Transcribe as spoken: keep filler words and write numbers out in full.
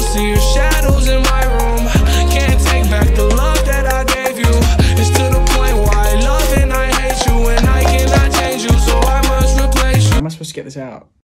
see your shadows in my room. Can't take back the love that I gave you. It's to the point where I love and I hate you, and I cannot change you, so I must replace you. How am I supposed to get this out?